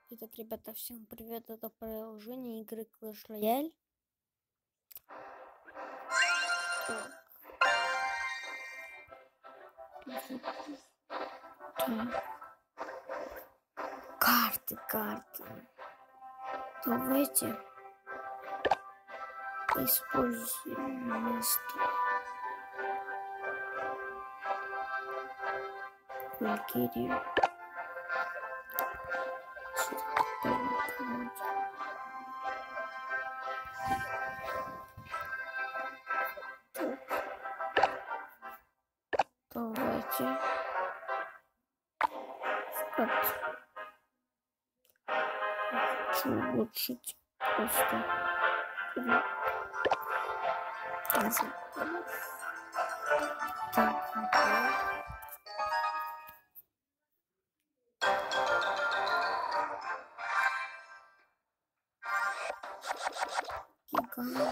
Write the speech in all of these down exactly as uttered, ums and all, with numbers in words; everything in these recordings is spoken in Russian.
Итак, ребята, всем привет, это продолжение игры Clash Royale. Так. Так. Карты, карты. Давайте используем место. Валькирию. Давайте. Вот. Хочу улучшить просто. Так, okay. Гигант.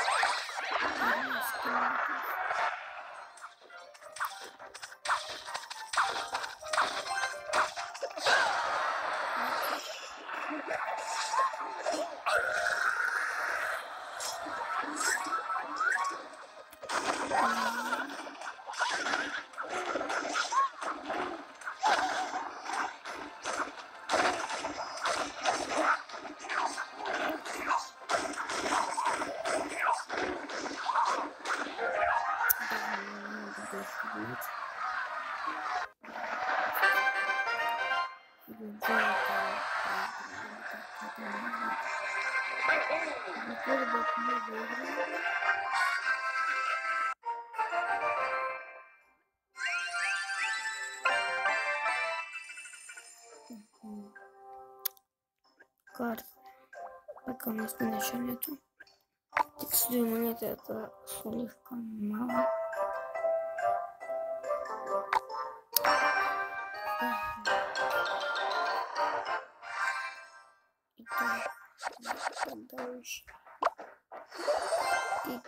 Карт. Пока у нас ничего нету. Текстовые монеты это слишком мало. Итак, дальше. И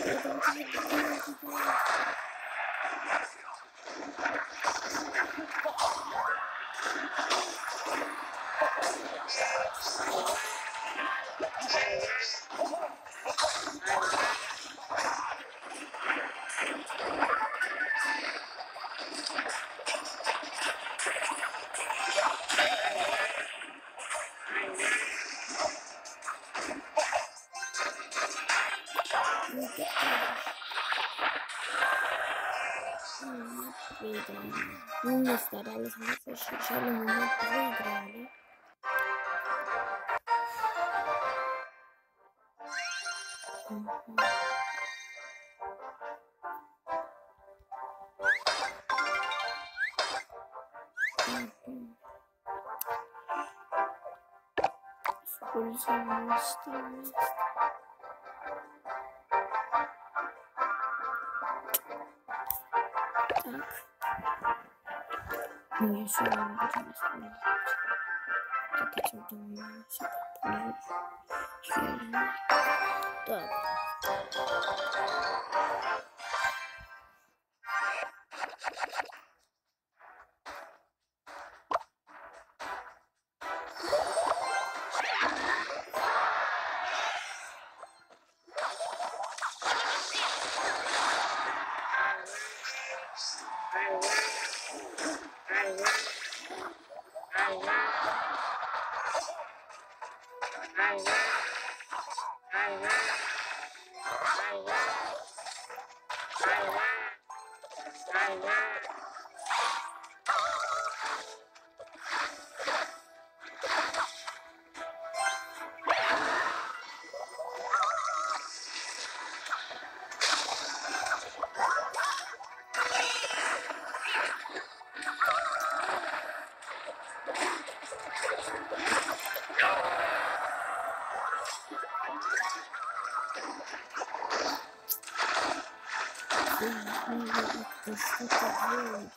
Ну, мы старались, мы защищали, мы проиграли. Используем сторону. Так. Ну, я сюда не буду использовать. Так, этим думаю, так. Ты что-то делаешь?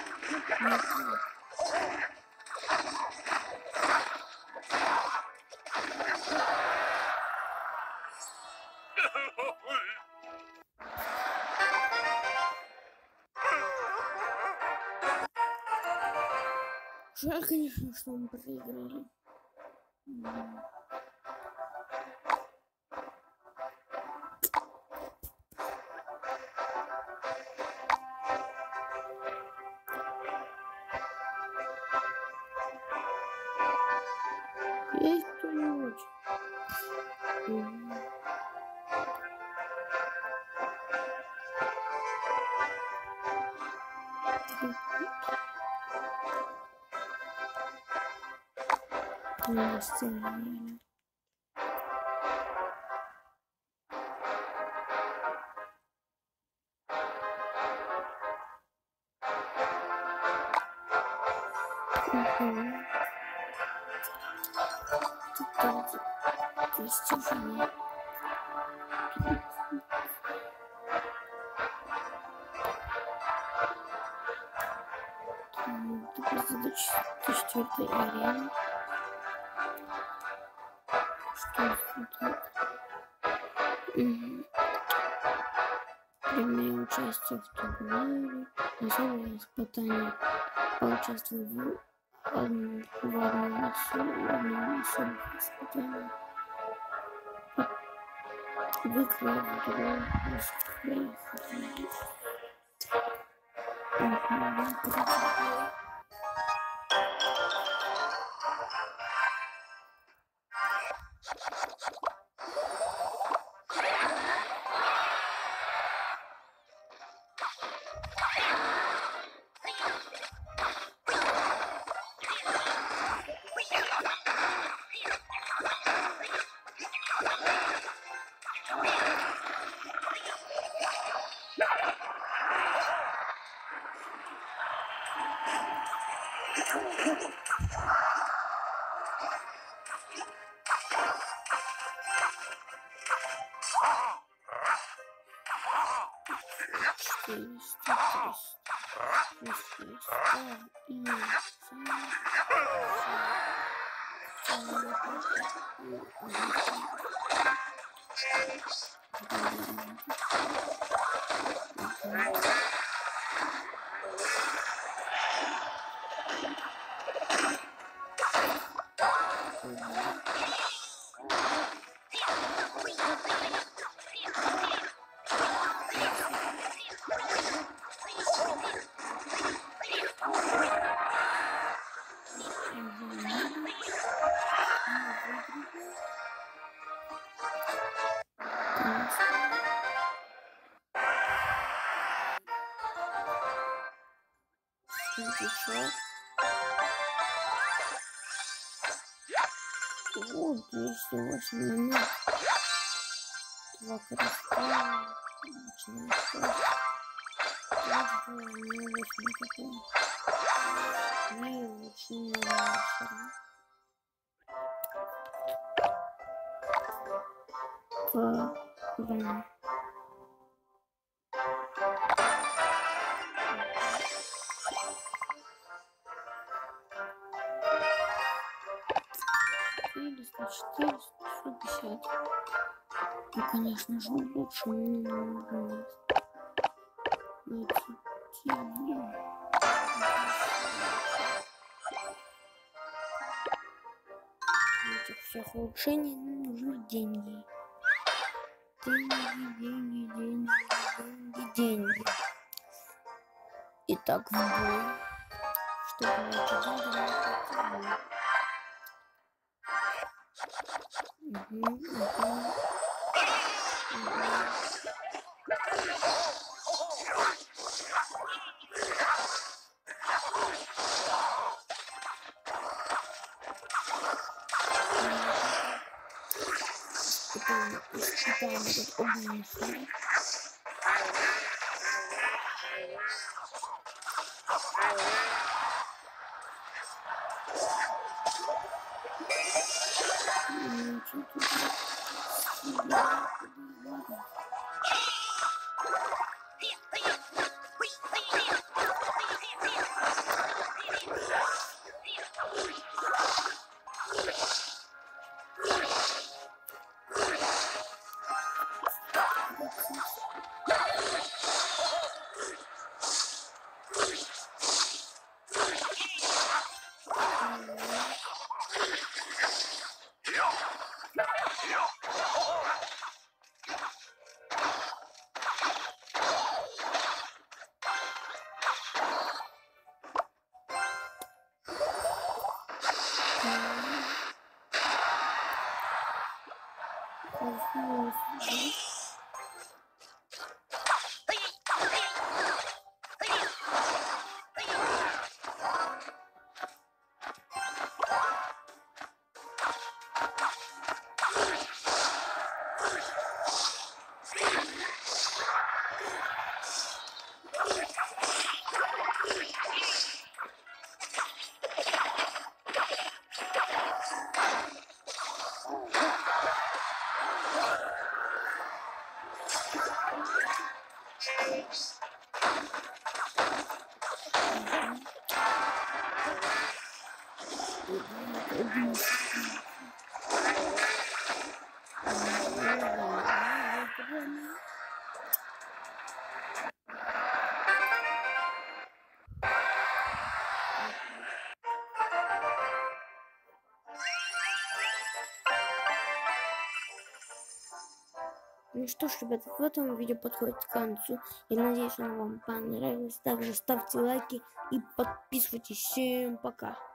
Жаль, конечно, что мы проиграли. Есть кто-нибудь? Настроение. Достижение. Теперь задача четвертая арена. Что это? Прямое участие в турнире. Особое испытание. Поучаствовал в одном особых испытаниях. Выиграл в игру успех. сейчас. Вот, двести восемь минут. Два креста. Начинаем ставить. Вот, не восемь такой. И очень много. Так, блин. четыреста, четыреста, сто пятьдесят. Ну, конечно же, лучше мне нужно найти тему. Этих всех улучшений нужны деньги. Деньги, деньги, деньги, деньги, деньги. Итак, в бой. Чтобы найти деньги, Угу, угу. Испытаем этот огненный шар. Ну что ж, ребята, в этом видео подходит к концу. Я надеюсь, оно вам понравилось. Также ставьте лайки и подписывайтесь. Всем пока.